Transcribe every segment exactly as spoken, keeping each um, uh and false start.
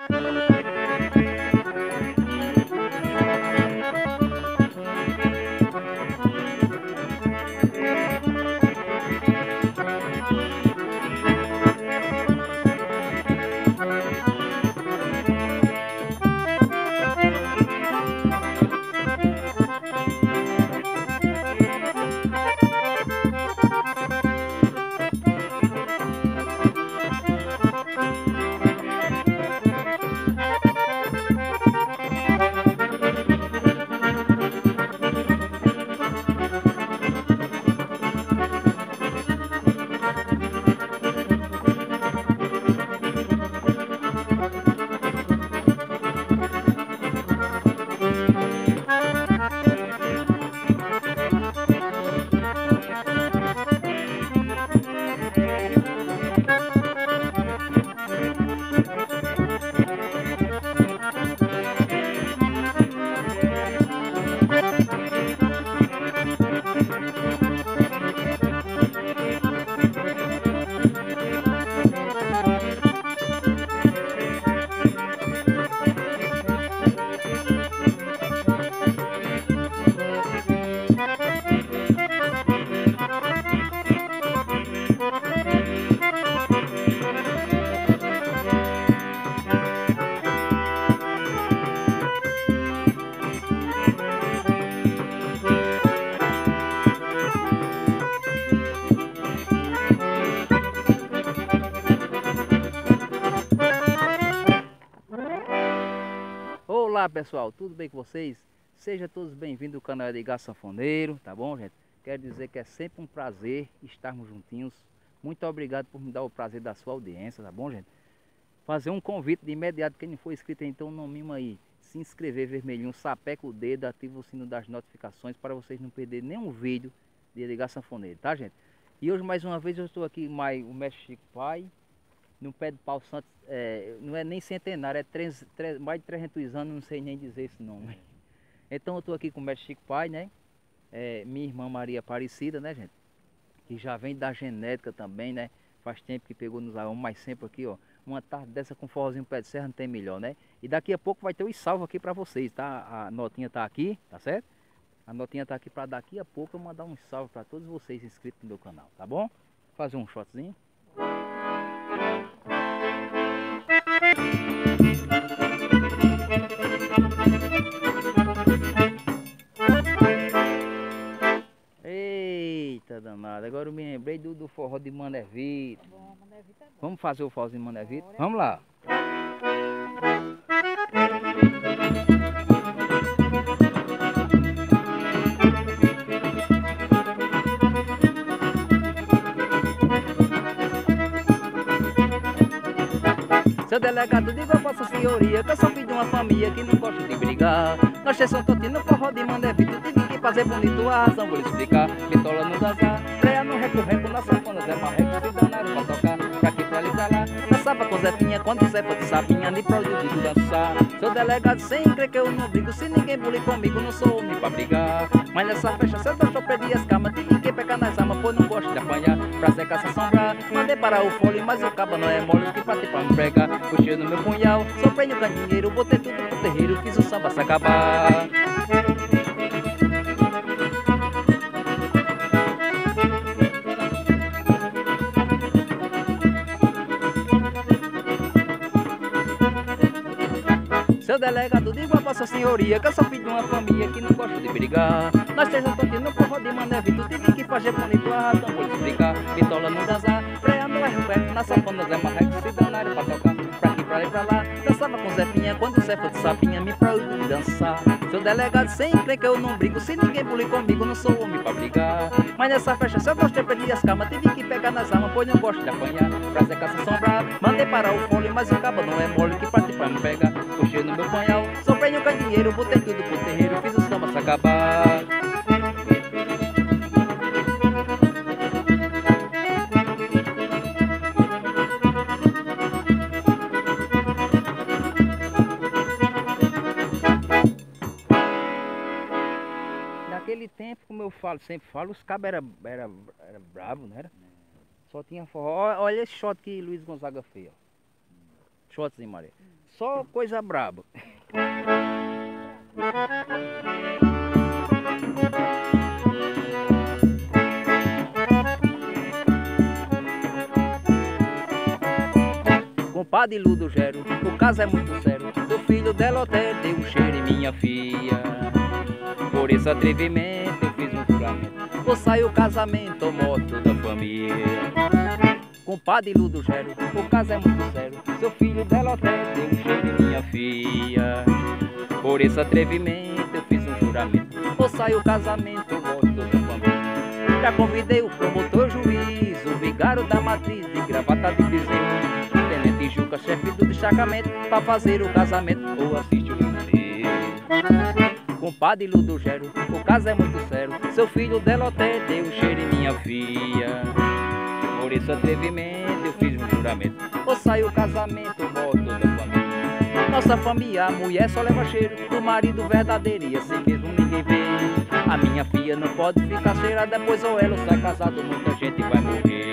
Olá pessoal, tudo bem com vocês? Sejam todos bem-vindos ao canal Edgar Sanfoneiro, tá bom, gente? Quero dizer que é sempre um prazer estarmos juntinhos. Muito obrigado por me dar o prazer da sua audiência, tá bom, gente? Fazer um convite de imediato, quem não for inscrito, então não mima aí. Se inscrever vermelhinho, sapeca o dedo, ativa o sino das notificações para vocês não perderem nenhum vídeo de Edgar Sanfoneiro, tá, gente? E hoje mais uma vez eu estou aqui mais o mestre Chico Pai, no pé do pau santo, é, não é nem centenário, é três, três, mais de trezentos anos, não sei nem dizer esse nome. Então eu estou aqui com o mestre Chico Pai, né? É, minha irmã Maria Aparecida, né, gente? Que já vem da genética também, né? Faz tempo que pegou nos arrumos, mas sempre aqui, ó. Uma tarde dessa com forrozinho pé de serra não tem melhor, né? E daqui a pouco vai ter os salvos aqui para vocês, tá? A notinha tá aqui, tá certo? A notinha tá aqui para daqui a pouco eu mandar um salve para todos vocês inscritos no meu canal, tá bom? Vou fazer um shotzinho. Eita danada, agora eu me lembrei do, do forró de Mané Vitor. Bom, Mané Vitor é bom. Vamos fazer o forrozinho de Mané Vitor? Vamos lá. Seu delegado, diga a vossa senhoria que eu sou filho de uma família que não gosta de brigar. Nós três São Totino, forró de Mané Vitor, tive que fazer bonito a razão, vou lhe explicar. Bitola no dançar, freia no recorrendo, na sanfona Zé Marreco, se danaram pra tocar, pra aqui, pra ali, pra lá. Dançava com Zefinha, quando Zé foi de sapinha, nem pra onde eu digo dançar. Seu delegado, sem crer que eu não brigo, se ninguém bulir comigo, não sou homem pra brigar. Mas nessa festa, se eu deixou perder as camas, tive que pegar nas armas, pois não gosto de apanhar. Pra secar essa sombra, mandei parar o fole, mas o cabo não é mole, que partir pra me pregar. Puxei no meu punhal, soprei no candeeiro, botei tudo pro terreiro, fiz o samba se acabar. Seu delegado, digo a vossa senhoria que eu sou filho de uma família que não gosta de brigar. Nós três não estamos no forró de Mané Vitor, tive que fazer bonito a razão, vou lhe explicar. Bitola no dançar, freia no erro perto, na sanfona Zé Marreco, se danaram pra tocar, pra aqui, pra ali, pra lá. Dançava com Zefinha, quando o Zé foi de sapinha, me proibiu de dançar. Seu delegado, sem crer que eu não brigo, se ninguém bulir comigo, não sou homem pra brigar. Mas nessa festa, se eu gostei, perdi as camas, tive que pegar nas armas, pois não gosto de apanhar. Pra secar essa sombra, mandei parar o fole, mas o cabo não é mole, que partir pra me pegar. Puxei no meu punhal, soprei no candeeiro, botei tudo pro terreiro, fiz o samba se acabar. Naquele tempo, como eu falo, sempre falo, os cabos eram era, era bravos, não era? Só tinha forró. Olha esse shot que Luiz Gonzaga fez, ó. Shotzinho, Maria. Só coisa braba. Compadre Ludo Gero, o caso é muito sério. Seu filho dela até deu um cheiro em minha filha. Por esse atrevimento eu fiz um juramento. Vou sair o casamento ou morto da família. Compadre Ludo Gero, o caso é muito sério. Seu filho dela até deu um cheiro em minha filha. Por esse atrevimento eu fiz um juramento. Vou sair o casamento ou morto da família. Já convidei o promotor, juiz, o vigário da matriz de gravata de bezerro, Tenente Juca, chefe do destacamento, pra fazer o casamento ou assiste o inteiro. Compadre Ludo Gero, o caso é muito sério. Seu filho dela até deu um cheiro em minha filha. Por esse atrevimento eu fiz um juramento. Ou sai o casamento ou morto da família. Nossa família, a mulher só leva cheiro do marido verdadeiro e assim mesmo ninguém vê. A minha filha não pode ficar cheirada, depois ou ela sai casado, muita gente vai morrer.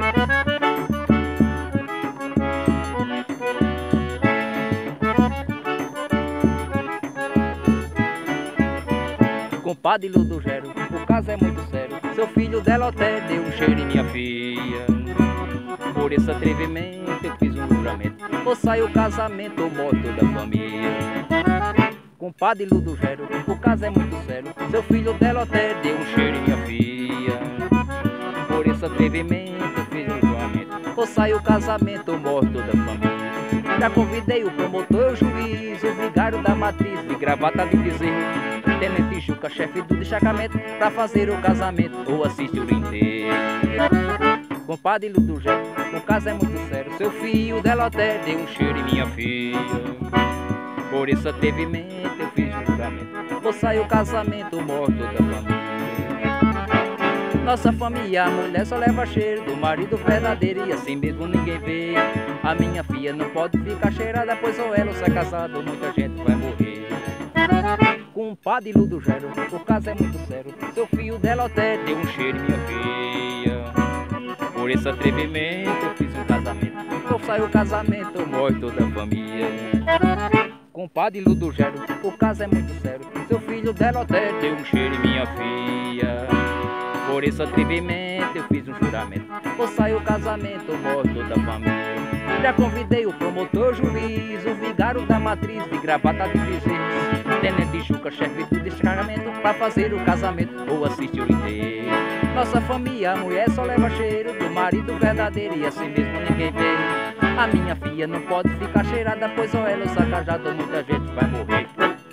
Compadre Ludo Gero, o caso é muito sério. Seu filho dela até deu um cheiro em minha filha. Por esse atrevimento eu fiz um juramento. Ou sai o casamento ou morto da família. Compadre Ludo Gero, o caso é muito sério. Seu filho dela até deu um cheiro em minha filha. Por esse atrevimento eu fiz um juramento. Ou sai o casamento ou morto da família. Já convidei o promotor, o juiz, o vigário da matriz de gravata de bezerro, Tenente Juca, chefe do destacamento, pra fazer o casamento ou assistir o inteiro. Compadre Ludo Gero, o caso é muito sério. Seu filho dela até deu um cheiro em minha filha. Por esse atrevimento eu fiz um juramento. Vou sair o casamento morto da família. Nossa família, a mulher só leva cheiro do marido verdadeiro e assim mesmo ninguém vê. A minha filha não pode ficar cheirada, pois ou ela sai casado, muita gente vai morrer. Compadre Ludo Gero, o caso é muito sério. Seu filho dela até deu um cheiro em minha filha. Por esse atrevimento eu fiz um casamento. Ou sai o casamento, morre toda a família. Compadre Ludo Gero, o caso é muito sério. Seu filho dela até deu um cheiro em minha filha. Por esse atrevimento eu fiz um juramento. Ou sai o casamento, morre toda a família. Já convidei o promotor, juiz, o vigário da matriz de gravata de bezerro, Tenente Juca, chefe do destacamento, pra fazer o casamento ou assistir o inteiro. Nossa família, a mulher só leva cheiro do marido verdadeiro e assim mesmo ninguém vê. A minha filha não pode ficar cheirada, pois ou ela sai casada, muita gente vai morrer.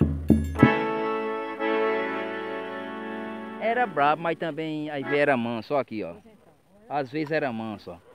Era brabo, mas também às vezes era manso, ó aqui ó. Às vezes era manso, ó.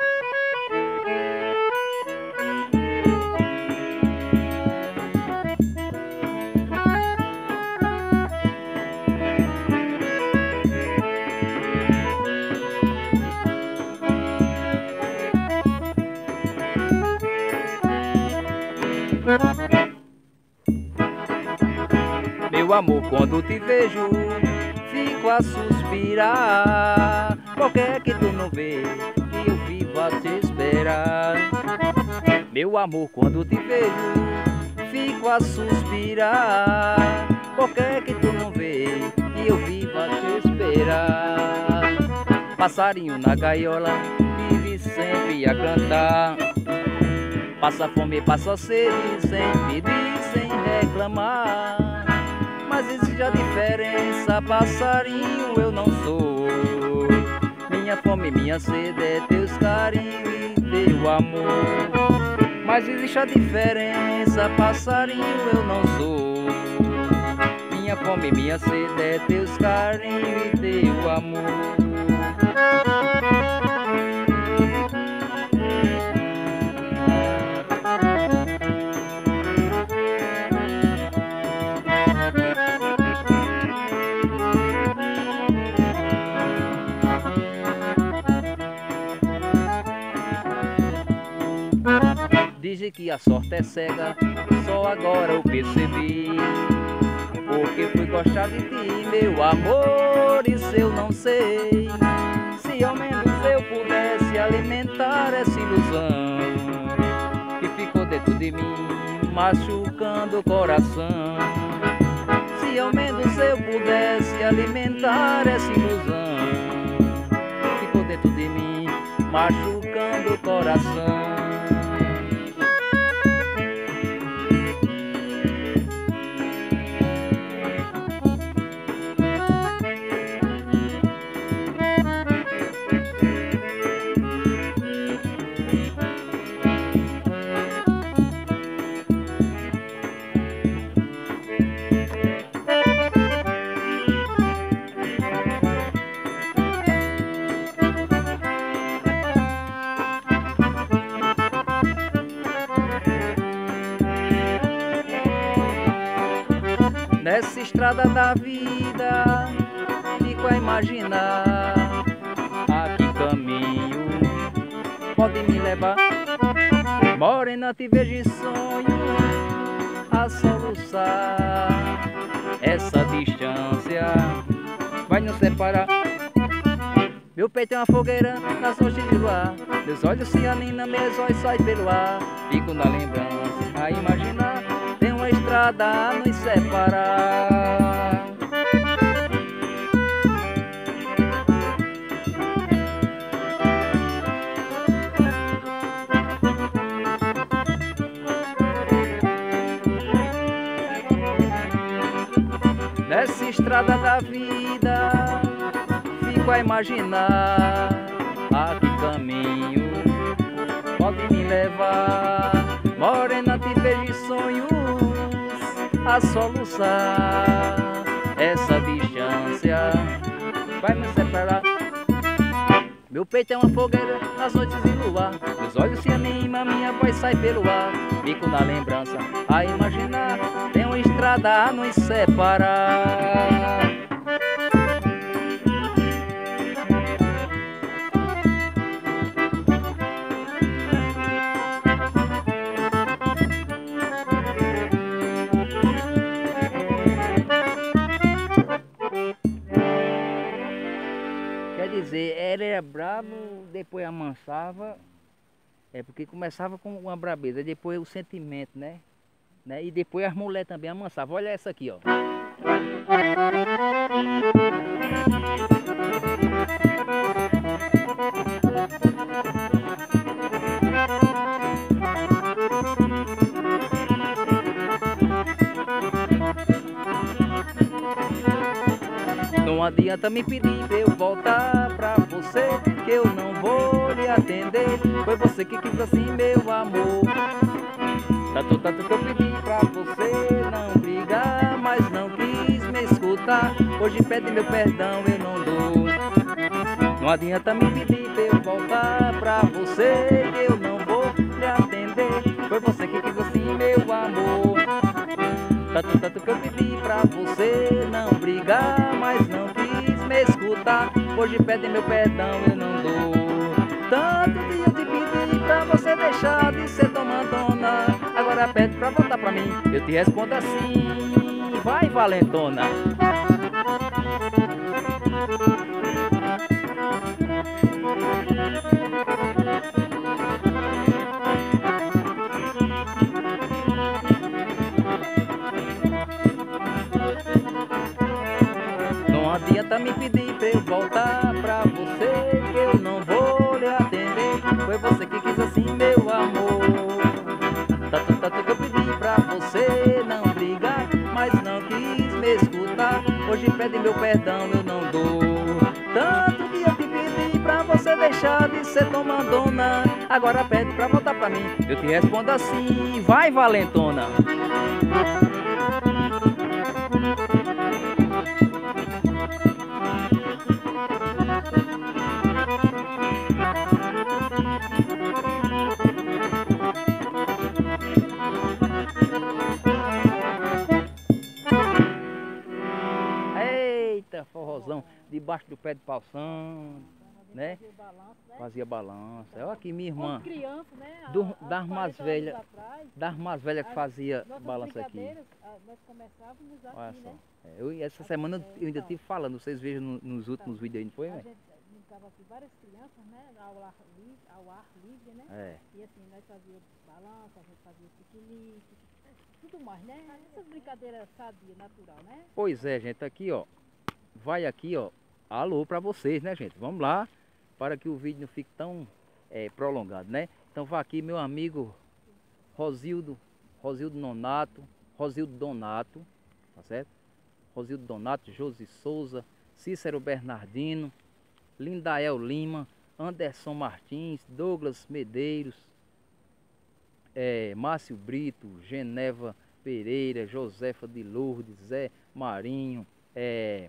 Meu amor, quando te vejo, fico a suspirar. Por que é que tu não vê que eu vivo a te esperar? Meu amor, quando te vejo, fico a suspirar. Por que é que tu não vê que eu vivo a te esperar? Passarinho na gaiola vive sempre a cantar. Passa fome, passa sede, sem pedir, sem reclamar. Mas existe a diferença, passarinho eu não sou. Minha fome, minha sede é teus carinhos e teu amor. Mas existe a diferença, passarinho eu não sou. Minha fome, minha sede é teus carinhos e teu amor. Dizem que a sorte é cega, só agora eu percebi. Porque fui gostar de ti, meu amor, isso eu não sei. Se ao menos eu pudesse alimentar essa ilusão que ficou ficou dentro de mim, machucando o coração. Se ao menos eu pudesse alimentar essa ilusão, ficou dentro de mim, machucando o coração. Nessa estrada da vida, fico a imaginar a que caminho pode me levar. Morena, te vejo em sonho a soluçar. Essa distância vai nos separar. Meu peito é uma fogueira nas noites de luar. Meus olhos se aninam, meus olhos saem pelo ar. Fico na lembrança a imaginar. Tem uma estrada a nos separar. Nessa estrada da vida, fico a imaginar a que caminho pode me levar. Morena, te vejo em sonhos a soluçar. Essa distância vai me separar. Meu peito é uma fogueira nas noites de luar. Meus olhos se animam, minha voz sai pelo ar. Fico na lembrança a imaginar. Tem uma estrada a nos separar. Quer dizer, ele era brabo, depois amansava, é porque começava com uma brabeza, depois o sentimento, né? né? E depois as mulheres também amansavam. Olha essa aqui, ó. Não adianta me pedir pra eu voltar pra você, que eu não vou lhe atender. Foi você que quis assim, meu amor. Tanto, tanto que eu pedi pra você não brigar, mas não quis me escutar. Hoje pede meu perdão, eu não dou. Não adianta me pedir pra eu voltar pra você, que eu não vou lhe atender. Foi você que quis assim, meu amor. Tanto, tanto que eu pedi pra você não brigar, mas não quis me escutar. Hoje pede meu perdão, eu não dou. Tanto que eu te pedi pra você deixar de ser tomandona, agora pede pra voltar pra mim. Eu te respondo assim: vai, valentona. Não adianta me pedir pra eu voltar pra você, que eu não vou lhe atender. Foi você que quis assim, meu amor. Tanto, tanto que eu pedi pra você não brigar, mas não quis me escutar. Hoje pede meu perdão, eu não dou. Tanto que eu te pedi pra você deixar de ser tomandona, agora pede pra voltar pra mim. Eu te respondo assim: vai, valentona. Eita, forrozão debaixo do pé de pau-santo, né? Fazia balanço, né? Fazia balança. Olha aqui minha irmã, Quando criança, né? Há- do- há das mais quarenta anos velhas, atrás, das mais velhas que as fazia nossas balança aqui. brincadeiras, ah, nós começávamos aqui, Olha né? só. É, Eu, essa Aqui, semana é, eu ainda então. estive falando, vocês vejam no- nos últimos vídeos aí, não foi, A né? gente estavam aqui várias crianças, né? Ao ar livre, ao ar livre, né? É. E assim, nós fazíamos balança, a gente fazia piquenique, tudo mais, né? Essas brincadeiras sadias, natural, né? Pois é, gente, aqui, ó. Vai aqui, ó. Alô pra vocês, né, gente? Vamos lá, para que o vídeo não fique tão é, prolongado, né? Então vá aqui, meu amigo Rosildo, Rosildo Nonato, Rosildo Donato, tá certo? Rosildo Donato, Josi Souza, Cícero Bernardino, Lindael Lima, Anderson Martins, Douglas Medeiros, é, Márcio Brito, Geneva Pereira, Josefa de Lourdes, Zé Marinho, é,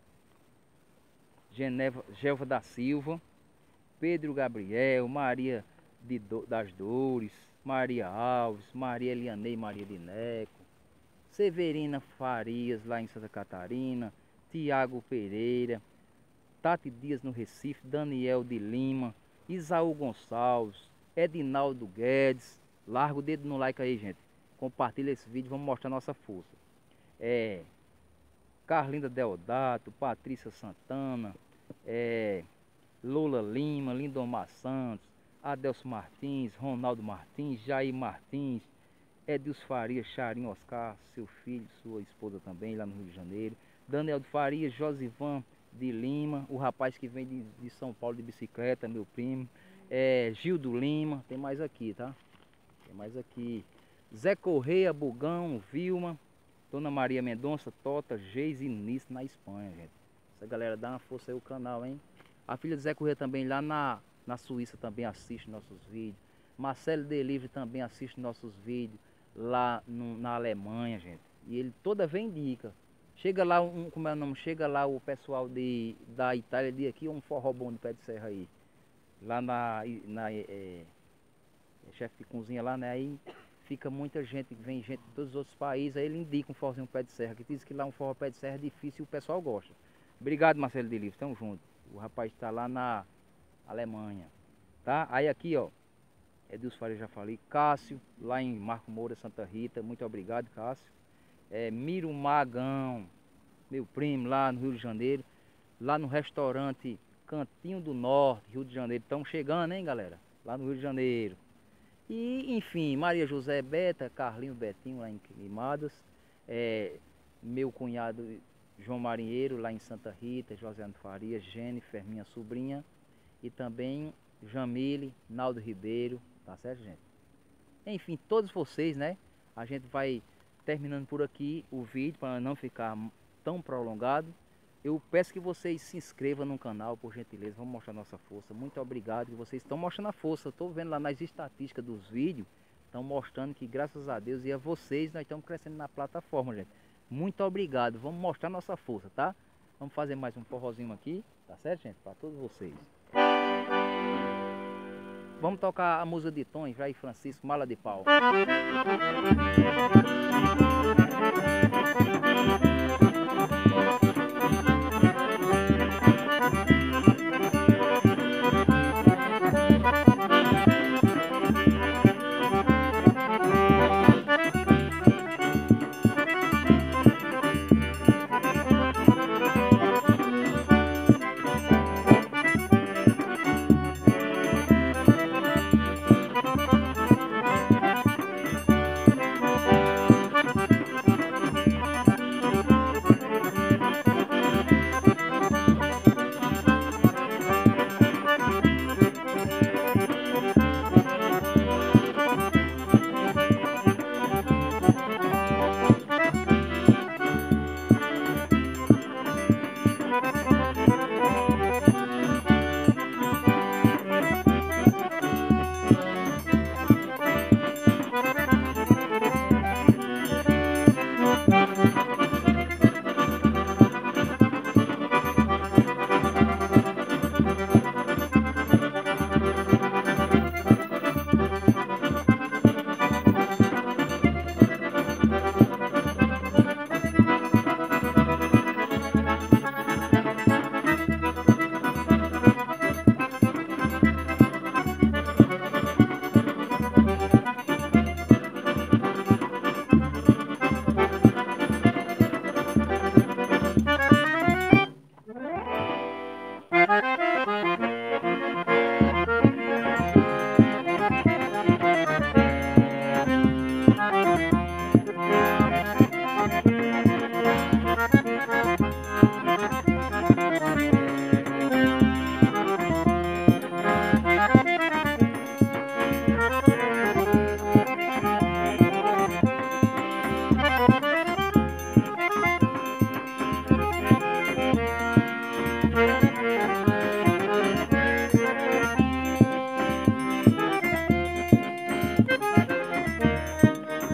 Geneva, Gelva da Silva, Pedro Gabriel, Maria de Do, das Dores, Maria Alves, Maria Elianei, Maria de Neco, Severina Farias, lá em Santa Catarina, Tiago Pereira, Tati Dias no Recife, Daniel de Lima, Isaú Gonçalves, Edinaldo Guedes. Larga o dedo no like aí, gente. Compartilha esse vídeo, vamos mostrar nossa força. É, Carlinda Deodato, Patrícia Santana, é, Lula Lima, Lindomar Santos, Adelso Martins, Ronaldo Martins, Jair Martins, Edilson Farias, Charim Oscar, seu filho, sua esposa também, lá no Rio de Janeiro, Daniel de Farias, Josivan de Lima, o rapaz que vem de, de São Paulo de bicicleta, meu primo, é, Gildo Lima, tem mais aqui, tá? Tem mais aqui, Zé Correia, Bugão, Vilma, Dona Maria Mendonça, Tota, Geise e Nice na Espanha, gente. Essa galera dá uma força aí o canal, hein? A filha de Zé Correia também lá na, na Suíça também assiste nossos vídeos. Marcelo Delivre também assiste nossos vídeos lá no, na Alemanha, gente. E ele toda vez indica. Chega lá, um, como é o nome? Chega lá o pessoal de, da Itália de aqui, um forró bom de pé de serra aí. Lá na, na é, é, chefe de cozinha lá, né? Aí fica muita gente, vem gente de todos os outros países, aí ele indica um forrozinho pé de serra, que diz que lá um forró pé de serra é difícil e o pessoal gosta. Obrigado, Marcelo Delivre, tamo junto. O rapaz está lá na Alemanha, tá? Aí aqui, ó, Edilson Faria já falei, Cássio, lá em Marco Moura, Santa Rita, muito obrigado, Cássio. É, Miro Magão, meu primo lá no Rio de Janeiro, lá no restaurante Cantinho do Norte, Rio de Janeiro, estão chegando, hein, galera? Lá no Rio de Janeiro. E, enfim, Maria José Beta, Carlinho Betinho, lá em Queimadas, é, meu cunhado João Marinheiro, lá em Santa Rita, Josiane Faria, Jennifer, minha sobrinha, e também Jamile, Naldo Ribeiro, tá certo, gente? Enfim, todos vocês, né? A gente vai terminando por aqui o vídeo, para não ficar tão prolongado. Eu peço que vocês se inscrevam no canal, por gentileza, vamos mostrar nossa força. Muito obrigado, que vocês estão mostrando a força. Estou vendo lá nas estatísticas dos vídeos, estão mostrando que graças a Deus e a vocês, nós estamos crescendo na plataforma, gente. Muito obrigado, vamos mostrar nossa força, tá? Vamos fazer mais um forrozinho aqui, tá certo, gente? Para todos vocês. Vamos tocar a música de Tom, Jair Francisco, Mala de Pau.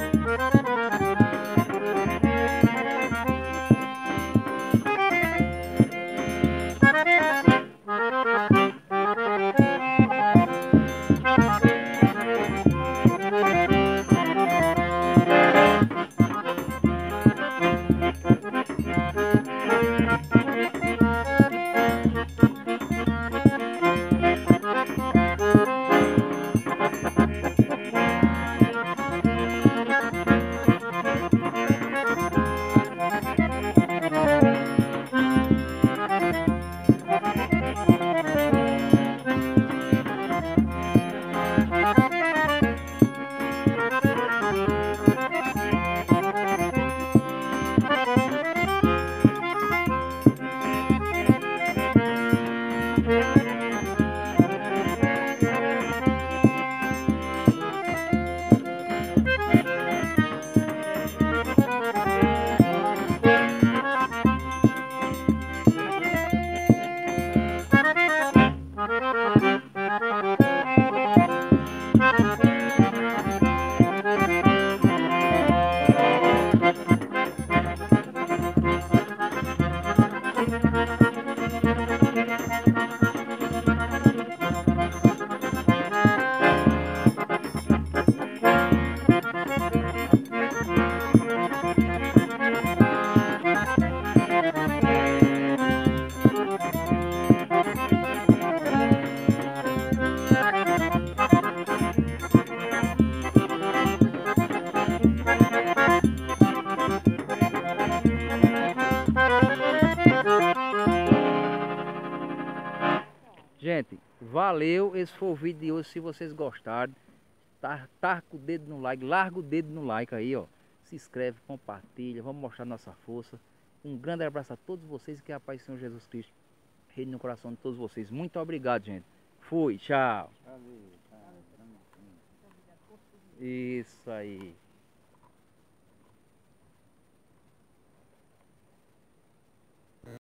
Gente, valeu, esse foi o vídeo de hoje. Se vocês gostaram, tá, tá com o dedo no like, larga o dedo no like aí, ó. Se inscreve, compartilha, vamos mostrar nossa força. Um grande abraço a todos vocês e que a paz do Senhor Jesus Cristo reine no coração de todos vocês. Muito obrigado, gente. Fui, tchau. Isso aí.